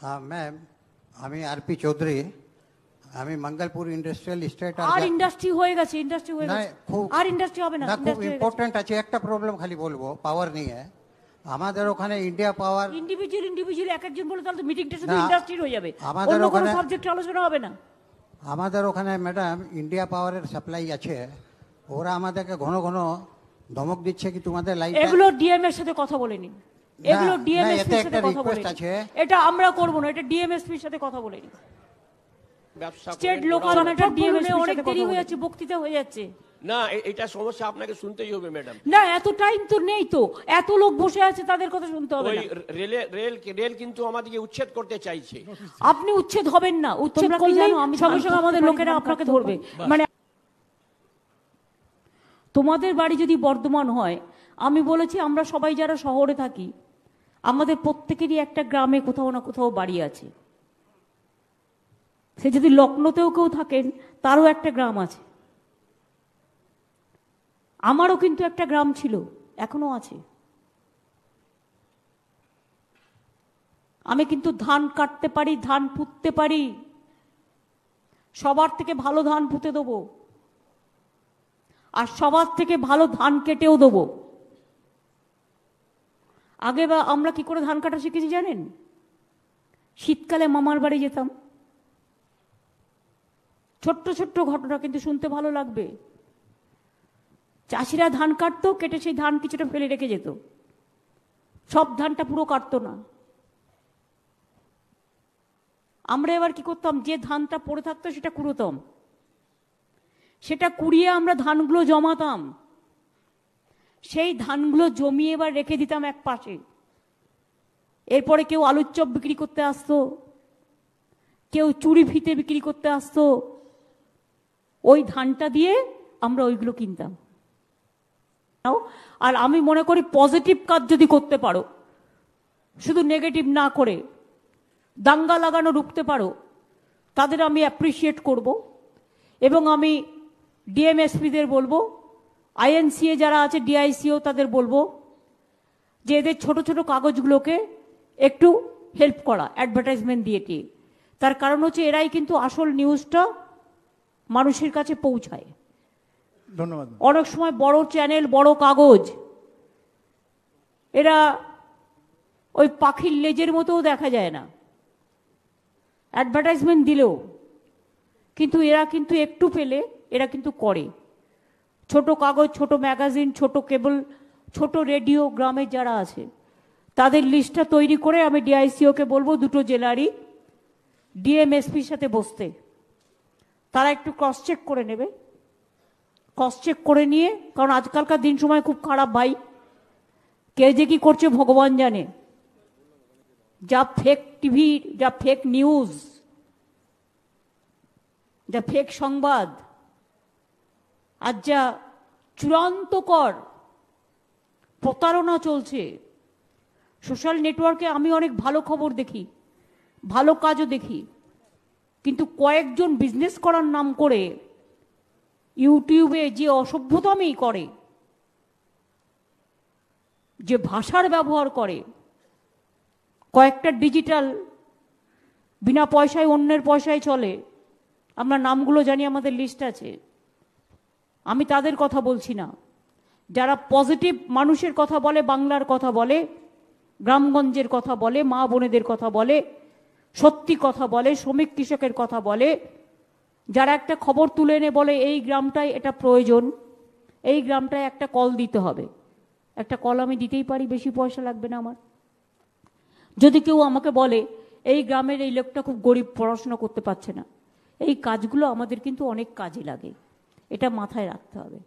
Ma'am আমি RP Chowdhury আমি Mangalpur industrial estate আর ইন্ডাস্ট্রি হয়ে গেছে আর ইন্ডাস্ট্রি হবে না খুব ইম্পর্টেন্ট আছে একটা প্রবলেম খালি বলবো পাওয়ার নিয়ে আমাদের ওখানে ইন্ডিয়া পাওয়ার ইন্ডিভিজুয়াল এক একজন বলে তাহলে মিটিংটা শুধু ইন্ডাস্ট্রির হয়ে যাবে আমাদের অন্য কোনো ওখানে সাবজেক্ট আলোচনা হবে না আমাদের ওখানে ম্যাডাম ইন্ডিয়া পাওয়ারের সাপ্লাই আছে ওরা আমাদেরকে ঘন ঘন ধমক দিচ্ছে কি তোমাদের লাইট এগুলো ডিএম এর সাথে কথা বলে নিন এগুলো ডিএমএসপির সাথে কথা বলে এটা আমরা করব না এটা ডিএমএসপির সাথে কথা বলে নিন স্টেট লোকাল ম্যাটার ডিএমএসপির অনেক দেরি হয়ে যাচ্ছে বক্তৃতা হয়ে যাচ্ছে না এটা সমস্যা আপনাকে শুনতেই হবে ম্যাডাম না এত টাইম তো নেই তো এত লোক বসে আছে তাদের কথা শুনতে হবে না রেল কিন্তু আমাদেরকে উচ্ছেদ করতে চাইছে আপনি উচ্ছেদ হবেন না উচ্ছেদ করলেই সঙ্গে সঙ্গে আমাদের লোকেরা আপনাকে ধরবে মানে তোমাদের বাড়ি যদি বর্ধমান হয় আমি বলেছি আমরা সবাই যারা শহরে থাকি আমাদের প্রত্যেকেরই একটা গ্রামে কোথাও না কোথাও বাড়ি আছে সে যদি লখনৌতেও কেউ থাকেন তারও একটা গ্রাম আছে আমারও কিন্তু একটা গ্রাম ছিল এখনো আছে আমি কিন্তু ধান কাটতে পারি ধান পুঁততে পারি সবার থেকে ভালো ধান পুঁতে দেবো আর সবার থেকে ভালো ধান কেটেও দেবো আগে বা আমরা কি করে ধান কাটা শিখেছি জানেন শীতকালে মামার বাড়ি যেতাম ছোট্ট ছোট্ট ঘটনা কিন্তু শুনতে ভালো লাগবে চাষিরা ধান কাটতো কেটে সেই ধান কিছুটা ফেলে রেখে যেত সব ধানটা পুরো কাটতো না আমরা এবার কি করতাম যে ধানটা পড়ে থাকতো সেটা কুড়োতাম সেটা কুড়িয়ে আমরা ধানগুলো জমাতাম সেই ধানগুলো জমিয়ে এবার রেখে দিতাম এক পাশে এরপরে কেউ আলুর চপ বিক্রি করতে আসতো কেউ চুড়ি ফিতে বিক্রি করতে আসতো ওই ধানটা দিয়ে আমরা ওইগুলো কিনতাম আর আমি মনে করি পজিটিভ কাজ যদি করতে পারো শুধু নেগেটিভ না করে দাঙ্গা লাগানো রুখতে পারো তাদের আমি অ্যাপ্রিসিয়েট করব এবং আমি ডিএমএসপিদের বলবো আইএনসিএ যারা আছে ডিআইসিও তাদের বলবো যে এদের ছোট ছোট কাগজগুলোকে একটু হেল্প করা অ্যাডভার্টাইজমেন্ট দিয়ে তার কারণ হচ্ছে এরাই কিন্তু আসল নিউজটা মানুষের কাছে পৌঁছায় ধন্যবাদ অনেক সময় বড় চ্যানেল বড় কাগজ এরা ওই পাখির লেজের মতোও দেখা যায় না অ্যাডভার্টাইজমেন্ট দিলেও কিন্তু এরা কিন্তু একটু পেলে এরা কিন্তু করে ছোট কাগজ ছোট ম্যাগাজিন ছোট কেবল ছোট রেডিও গ্রামে যারা আছে তাদের লিস্টটা তৈরি করে আমি ডিআইসিওকে বলবো দুটো জেলারই ডিএমএসপির সাথে বসতে তারা একটু ক্রস চেক করে নেবে ক্রস চেক করে নিয়ে কারণ আজকালকার দিন সময় খুব খারাপ ভাই কে যে কি করছে ভগবান জানে যা ফেক টিভি যা ফেক নিউজ যা ফেক সংবাদ আর যা চূড়ান্তকর প্রতারণা চলছে সোশ্যাল নেটওয়ার্কে আমি অনেক ভালো খবর দেখি ভালো কাজও দেখি কিন্তু কয়েকজন বিজনেস করার নাম করে ইউটিউবে যে অসভ্যতামি করে যে ভাষার ব্যবহার করে কয়েকটা ডিজিটাল বিনা পয়সায় অন্যের পয়সায় চলে আমরা নামগুলো জানি আমাদের লিস্ট আছে আমি তাদের কথা বলছি না যারা পজিটিভ মানুষের কথা বলে বাংলার কথা বলে গ্রামগঞ্জের কথা বলে মা বোনেদের কথা বলে সত্যি কথা বলে শ্রমিক কৃষকের কথা বলে যারা একটা খবর তুলে এনে বলে এই গ্রামটায় এটা প্রয়োজন এই গ্রামটায় একটা কল দিতে হবে একটা কল আমি দিতেই পারি বেশি পয়সা লাগবে না আমার যদি কেউ আমাকে বলে এই গ্রামের এই লোকটা খুব গরিব পড়াশোনা করতে পারছে না এই কাজগুলো আমাদের কিন্তু অনেক কাজে লাগে এটা মাথায় রাখতে হবে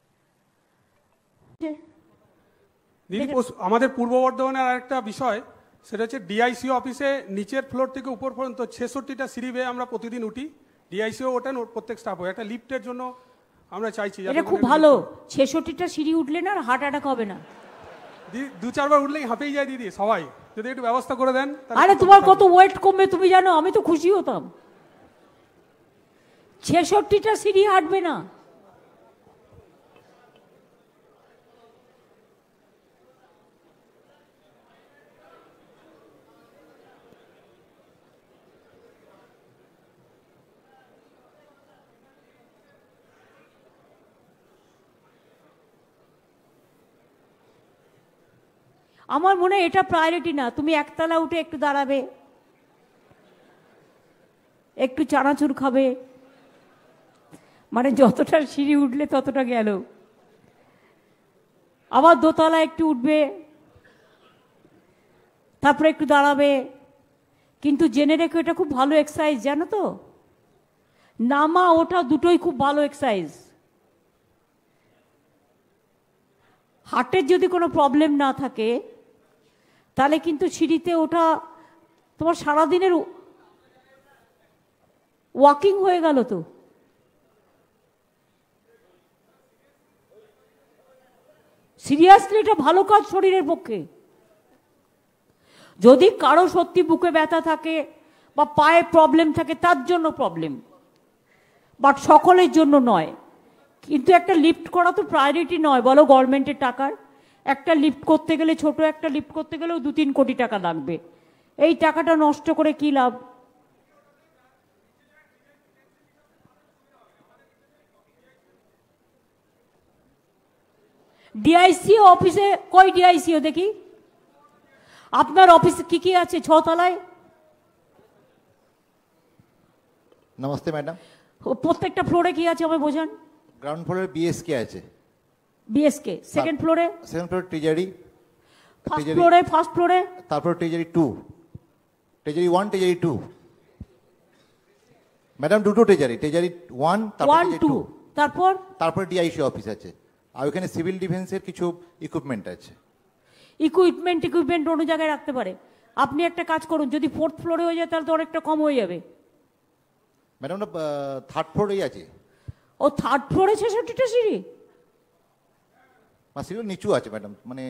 দিদি আমাদের পূর্ব বর্ধমানের আরেকটা বিষয় সেটা হচ্ছে ডিআইসিও অফিসে নিচের ফ্লোর থেকে উপর পর্যন্ত 66টা সিঁড়ি বেয়ে আমরা প্রতিদিন উঠি ডিআইসিও ওঠেন প্রত্যেক স্টাফ হয় একটা লিফটের জন্য আমরা চাইছি এটা খুব ভালো 66টা সিঁড়ি উঠলে না হার্ট অ্যাটাক হবে না দু চারবার উঠলেই হাঁপেই যায় দিদি সবাই যদি একটু ব্যবস্থা করে দেন আরে তোমার কত ওয়েট কমবে তুমি জানো আমি তো খুশি হতাম 66টা সিঁড়ি হাঁটবে না আমার মনে হয় এটা প্রায়োরিটি না। তুমি একতলা উঠে একটু দাঁড়াবে, একটু চানাচুর খাবে, মানে যতটা সিঁড়ি উঠলে ততটা গেল। আবার দোতলা একটু উঠবে, তারপরে একটু দাঁড়াবে। কিন্তু জেনে রেখো এটা খুব ভালো এক্সারসাইজ, জানো তো? নামা ওঠা দুটোই খুব ভালো এক্সারসাইজ। হার্টের যদি কোনো প্রবলেম না থাকে তাহলে কিন্তু সিঁড়িতে ওঠা তোমার সারাদিনের ওয়াকিং হয়ে গেল। তো সিরিয়াসলি এটা ভালো কাজ শরীরের পক্ষে। যদি কারো সত্যি বুকে ব্যথা থাকে বা পায়ে প্রবলেম থাকে তার জন্য প্রবলেম, বাট সকলের জন্য নয়। কিন্তু একটা লিফট করা তো প্রায়োরিটি নয় বলো গভর্নমেন্টের টাকার। একটা লিফট করতে গেলে, ছোট একটা লিফট করতে গেলেও 2-3 কোটি টাকা লাগবে। এই টাকাটা নষ্ট করে কি লাভ? ডিআইসিও অফিসে, কই ডিআইসিও দেখি আপনার অফিসে কি কি আছে 6 তলায়? নমস্তে ম্যাডাম। প্রত্যেকটা ফ্লোরে কি আছে আমায় বোঝান। গ্রাউন্ড ফ্লোরে বিএসকে আছে। বিএসকে সেকেন্ড ফ্লোরে? সেকেন্ড ফ্লোরে ট্রেজারি। ফার্স্ট ফ্লোরে তারপর ট্রেজারি 2, ট্রেজারি 1, ট্রেজারি 2 ম্যাডাম, দুটো ট্রেজারি, ট্রেজারি 1 তারপর 1 2 তারপর তারপর ডিআইসি অফিস আছে। আর ওখানে সিভিল ডিফেন্সের কিছু ইকুইপমেন্ট আছে। ইকুইপমেন্ট অন্য জায়গায় রাখতে পারে। আপনি একটা কাজ করুন, যদি 4th ফ্লোরে হয়ে যায় তাহলে তো অনেকটা কম হয়ে যাবে। ম্যাডাম না, 3rd ফ্লোরেই আছে। ও 3rd ফ্লোরে 66টা সিঁড়ি? সিঁড়ি নিচু আছে ম্যাডাম, মানে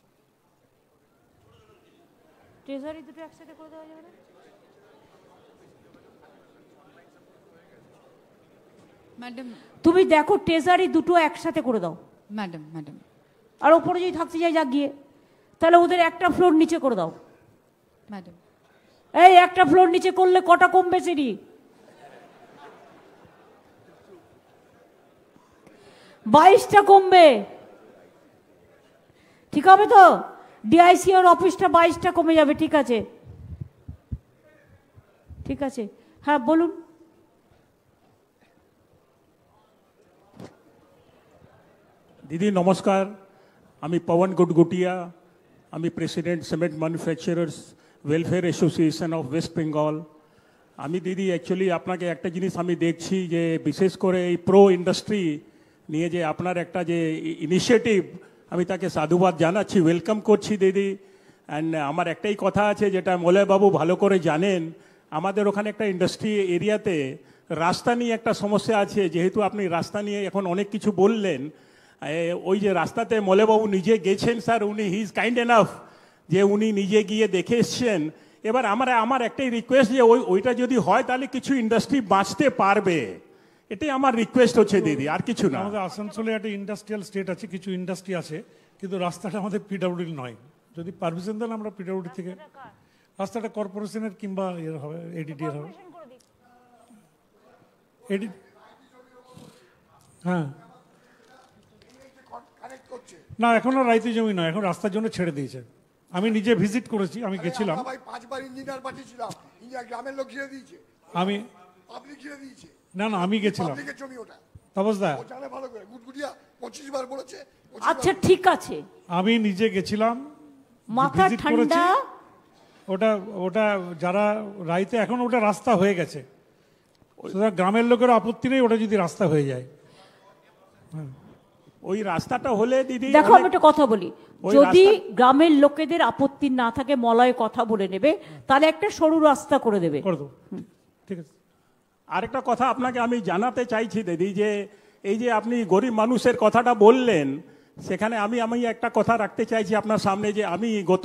ট্রেজারি দুটো একসাথে করে দেওয়া যাবে না? ম্যাডাম তুমি দেখো ট্রেজারি দুটো একসাথে করে দাও। ম্যাডাম ম্যাডাম আর ওপরে যদি থাকতে যায় যা গিয়ে, তাহলে ওদের একটা ফ্লোর নিচে করে দাও। ম্যাডাম এই একটা ফ্লোর নিচে করলে কটা কমবে সিঁড়ি? 22টা কমবে। ঠিক হবে তো? ডিআইসিওর অফিসটা 22টা কমে যাবে। ঠিক আছে, ঠিক আছে, হ্যাঁ বলুন। দিদি নমস্কার, আমি পবন গুটগুটিয়া, আমি president cement manufacturers welfare association of West Bengal. আমি দিদি অ্যাকচুয়ালি আপনাকে একটা জিনিস আমি দেখছি যে বিশেষ করে এই প্রো ইন্ডাস্ট্রি নিয়ে যে আপনার একটা যে ইনিশিয়েটিভ, আমি তাকে সাধুবাদ জানাচ্ছি, ওয়েলকাম করছি দিদি। অ্যান্ড আমার একটাই কথা আছে যেটা মলয়বাবু ভালো করে জানেন, আমাদের ওখানে একটা ইন্ডাস্ট্রি এরিয়াতে রাস্তা নিয়ে একটা সমস্যা আছে। যেহেতু আপনি রাস্তা নিয়ে এখন অনেক কিছু বললেন, ওই যে রাস্তাতে মলয়বাবু নিজে গেছেন স্যার, উনি হি ইজ কাইন্ড এনাফ যে উনি নিজে গিয়ে দেখে এসছেন। এবার আমার একটাই রিকোয়েস্ট যে ওইটা যদি হয় তাহলে কিছু ইন্ডাস্ট্রি বাঁচতে পারবে, এটাই আমার রিকোয়েস্ট হচ্ছে দিদি, আর কিছু না। আমাদের আসানসোলে একটা ইন্ডাস্ট্রিয়াল স্টেট আছে, কিছু ইন্ডাস্ট্রি আছে, কিন্তু রাস্তাটা আমাদের পিডব্লিউডি নয়। যদি পারমিশন দেন আমরা পিডব্লিউডি থেকে, রাস্তাটা কর্পোরেশনের কিংবা এর হবে, এডিডি এর হবে। হ্যাঁ না, এখনো রাইতি জমি নয়, এখন রাস্তার জন্য ছেড়ে দিয়েছে। আমি নিজে ভিজিট করেছি, আমি গেছিলাম। ভাই 5 বার ইঞ্জিনিয়ার পাঠিয়েছিলাম, ইঞ্জিনিয়ার গ্রামের লোক ঘিরে দিয়েছে। আমি পাবলিক ঘিরে দিয়েছে। না না, আমি গেছিলাম। পাবলিকের জমি ওটা। তাপসদা ও জানে ভালো করে, গুটগুটিয়া 25 বার বলেছে। আচ্ছা ঠিক আছে, আমি নিজে গেছিলাম, মাথা visit করেছি। ঠান্ডা। ওটা যারা রাইতে, এখন ওটা রাস্তা হয়ে গেছে, সুতরাং গ্রামের লোকের আপত্তি নেই ওটা যদি রাস্তা হয়ে যায়। ওই রাস্তাটা হলে দিদি দেখো আমি একটা কথা বলি, যদি গ্রামের লোকেদের আপত্তি না থাকে মলয় কথা বলে নেবে, তাহলে একটা সরু রাস্তা করে দেবে। করে দেবো, ঠিক আছে। আরেকটা কথা আপনাকে আমি জানাতে চাইছি দিদি, যে এই যে আপনি গরিব মানুষের কথাটা বললেন, সেখানে আমি একটা কথা রাখতে চাইছি আপনার সামনে, যে আমি গত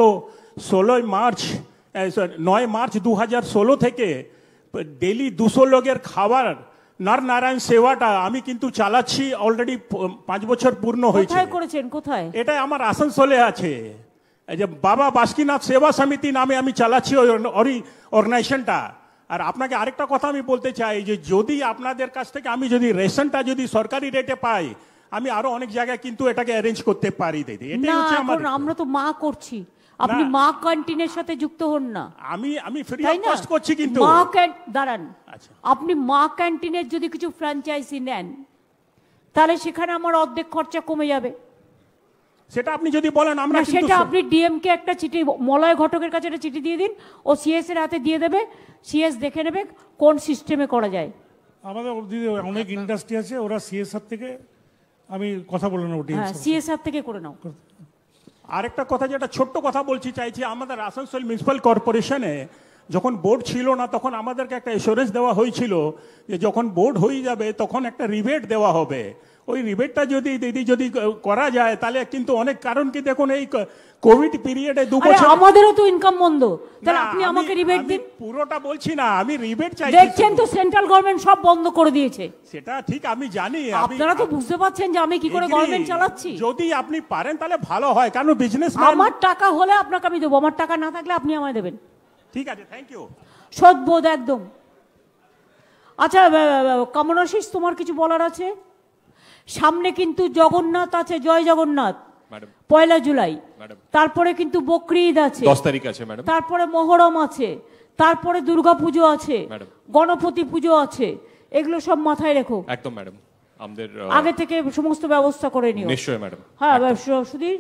9 মার্চ 2016 থেকে ডেলি 200 লোকের খাবার নরনারায়ণ সেবাটা আমি কিন্তু চালাচ্ছি, অলরেডি 5 বছর পূর্ণ হয়েছে। কোথায় করেছেন? কোথায়? এটা আমার আসানসোলে আছে, এই যে বাবা বাসুকিনাথ সেবা সমিতি নামে আমি চালাচ্ছি ওই অর্গানাইজেশনটা। আর আপনাকে আরেকটা কথা আমি বলতে চাই, যে যদি আপনাদের কাছ থেকে আমি যদি রেশনটা যদি সরকারি রেটে পাই, আমি আরো অনেক জায়গায় কিন্তু এটাকে অ্যারেঞ্জ করতে পারি দিদি। এটাই না, হচ্ছে আমার। এখন আমরা তো মা করছি, আপনি না। মা ক্যান্টিনের সাথে যুক্ত হন না, আমি ফ্রি তাই অফ না? কস্ট করছি কিন্তু মা দাঁড়ান, আচ্ছা। আপনি মা ক্যান্টিনের যদি কিছু ফ্র্যাঞ্চাইজি নেন তাহলে সেখানে আমার অর্ধেক খরচা কমে যাবে। সেটা আপনি যদি বলেন আমরা না, কিন্তু সেটা আপনি ডিএমকে একটা চিঠি, মলয় ঘটকের কাছে একটা চিঠি দিয়ে দিন, ও সিএস এর হাতে দিয়ে দেবে, সিএস দেখে নেবে কোন সিস্টেমে করা যায়। আমাদের দিদি অনেক ইন্ডাস্ট্রি আছে, ওরা সিএসআর থেকে আমি কথা বলে নেবো হ্যাঁ, সিএসআর থেকে করে নাও। আরেকটা কথা, যেটা ছোট্ট কথা বলছি চাইছি, আমাদের আসানসোল মিউনিসিপ্যাল কর্পোরেশনে যখন বোর্ড ছিল না তখন আমাদেরকে একটা এসুরেন্স দেওয়া হয়েছিল যে যখন বোর্ড হয়ে যাবে তখন একটা রিবেট দেওয়া হবে। ওই রিবেটটা যদি দিদি যদি করা যায় তাহলে কিন্তু অনেক, কারণ কি দেখুন এই কোভিড পিরিয়ডে 2 আরে বছর আমাদেরও তো ইনকাম বন্ধ, তাহলে না, আপনি আমাকে রিবেট দিন। পুরোটা বলছি না, আমি রিবেট চাইছি। দেখছেন তো সেন্ট্রাল গভর্নমেন্ট সব বন্ধ করে দিয়েছে। সেটা ঠিক, আমি জানি। আপনারা তো বুঝতে পারছেন যে আমি কি করে গভর্নমেন্ট চালাচ্ছি। যদি আপনি পারেন তাহলে ভালো হয়, কারণ বিজনেস আমার টাকা হলে আপনাকে আমি দেবো, আমার টাকা না থাকলে আপনি আমায় দেবেন। ঠিক আছে, থ্যাংক ইউ। সদবোধ একদম। আচ্ছা কমলাশিস, তোমার কিছু বলার আছে? সামনে কিন্তু জগন্নাথ আছে, জয় জগন্নাথ, ম্যাডাম 1 জুলাই। ম্যাডাম তারপরে কিন্তু বকরি ঈদ আছে, 10 তারিখ আছে ম্যাডাম। তারপরে মহরম আছে, তারপরে দুর্গা পুজো আছে, ম্যাডাম। গণপতি পুজো আছে, এগুলো সব মাথায় রেখো। একদম ম্যাডাম, আমাদের আগে থেকে সমস্ত ব্যবস্থা করে নিও। নিশ্চয়ই ম্যাডাম। হ্যাঁ সুধীর।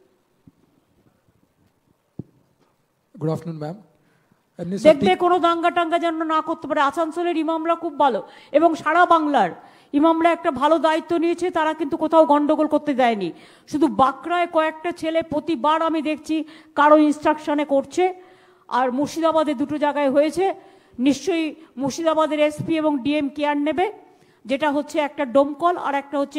Good afternoon ma'am. দেখবে কোনো দাঙ্গা টাঙ্গা যেন না করতে পারে। আসানসোলের ইমামরা খুব ভালো এবং সারা বাংলার ইমামরা একটা ভালো দায়িত্ব নিয়েছে, তারা কিন্তু কোথাও গন্ডগোল করতে দেয়নি। শুধু বাঁকড়ায় কয়েকটা ছেলে প্রতিবার আমি দেখছি কারো ইনস্ট্রাকশনে করছে, আর মুর্শিদাবাদে 2টো জায়গায় হয়েছে। নিশ্চয়ই মুর্শিদাবাদের এসপি এবং ডিএম কেয়ার নেবে, যেটা হচ্ছে একটা ডোমকল আর একটা হচ্ছে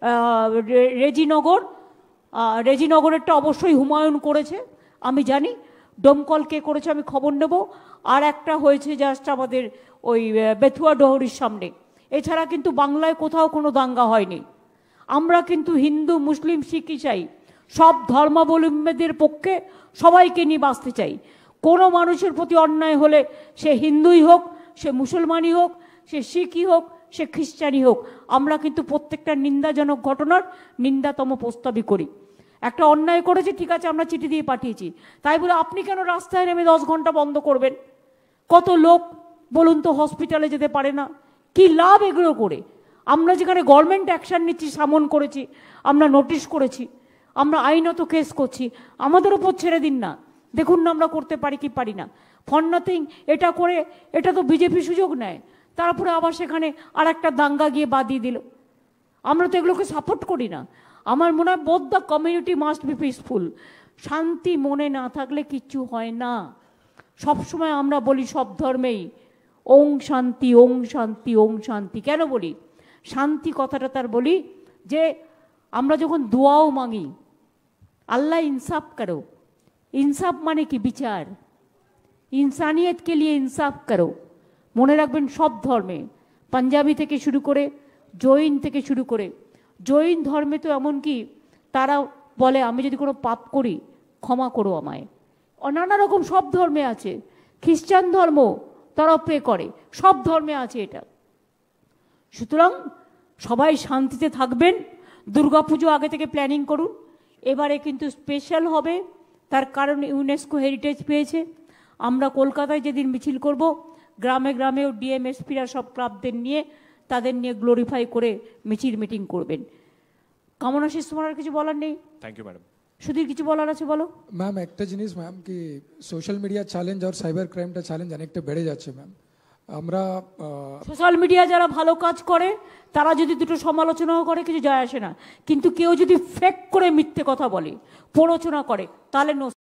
রেজিনগর। রেজিনগরেরটা অবশ্যই হুমায়ুন করেছে, আমি জানি। ডোমকল কে করেছে আমি খবর নেব। আর একটা হয়েছে জাস্ট আমাদের ওই বেথুয়া ডহরির সামনে। এছাড়া কিন্তু বাংলায় কোথাও কোনো দাঙ্গা হয়নি। আমরা কিন্তু হিন্দু, মুসলিম, শিখ, ইসাই সব ধর্মাবলম্বীদের পক্ষে সবাইকে নিয়ে বাঁচতে চাই। কোনো মানুষের প্রতি অন্যায় হলে সে হিন্দুই হোক, সে মুসলমানই হোক, সে শিখই হোক, সে খ্রিস্টানই হোক, আমরা কিন্তু প্রত্যেকটা নিন্দাজনক ঘটনার নিন্দাতম প্রস্তাবই করি। একটা অন্যায় করেছে, ঠিক আছে, আমরা চিঠি দিয়ে পাঠিয়েছি, তাই বলে আপনি কেন রাস্তায় নেমে 10 ঘন্টা বন্ধ করবেন? কত লোক বলুন তো হসপিটালে যেতে পারে না, কি লাভ এগুলো করে? আমরা যেখানে গভর্নমেন্ট অ্যাকশন নিচ্ছি, সামন করেছি, আমরা নোটিশ করেছি, আমরা আইনত কেস করছি, আমাদের ওপর ছেড়ে দিন না, দেখুন না আমরা করতে পারি কি পারি না। ফর নাথিং এটা করে, এটা তো বিজেপি সুযোগ নেয়, তারপরে আবার সেখানে আর একটা দাঙ্গা গিয়ে বাদিয়ে দিল। আমরা তো এগুলোকে সাপোর্ট করি না। আমার মনে হয় both the community must be peaceful. শান্তি মনে না থাকলে কিচ্ছু হয় না। সবসময় আমরা বলি সব ধর্মেই ওং শান্তি, ওং শান্তি, ওং শান্তি। কেন বলি শান্তি কথাটা? তার বলি যে আমরা যখন দোয়াও মাঙি, আল্লাহ ইনসাফ করো। ইনসাফ মানে কি? বিচার। ইনসানিয়তকে লিয়ে ইনসাফ করো। মনে রাখবেন সব ধর্মে, পাঞ্জাবি থেকে শুরু করে, জৈন থেকে শুরু করে, জৈন ধর্মে তো এমনকি তারা বলে আমি যদি কোনো পাপ করি ক্ষমা করো আমায়। নানা রকম সব ধর্মে আছে। খ্রিস্টান ধর্ম তারা প্রে করে, সব ধর্মে আছে এটা। সুতরাং সবাই শান্তিতে থাকবেন। দুর্গাপুজো আগে থেকে প্ল্যানিং করুন। এবারে কিন্তু স্পেশাল হবে, তার কারণ ইউনেস্কো হেরিটেজ পেয়েছে। আমরা কলকাতায় যেদিন মিছিল করব, গ্রামে গ্রামেও ডিএমএসপিরা সব ক্লাবদের নিয়ে তাদের নিয়ে গ্লোরিফাই করে মিছিল মিটিং করবেন। কামনা শেষ, তোমার আর কিছু বলার নেই? Thank you madam. সুধীর কিছু বলার আছে বলো। ম্যাম একটা জিনিস ম্যাম, কি সোশ্যাল মিডিয়া চ্যালেঞ্জ আর সাইবার ক্রাইমটা চ্যালেঞ্জ অনেকটা বেড়ে যাচ্ছে ম্যাম। আমরা সোশ্যাল মিডিয়া যারা ভালো কাজ করে তারা যদি দুটো সমালোচনাও করে কিছু যায় আসে না, কিন্তু কেউ যদি ফেক করে মিথ্যে কথা বলে, প্ররোচনা করে, তাহলে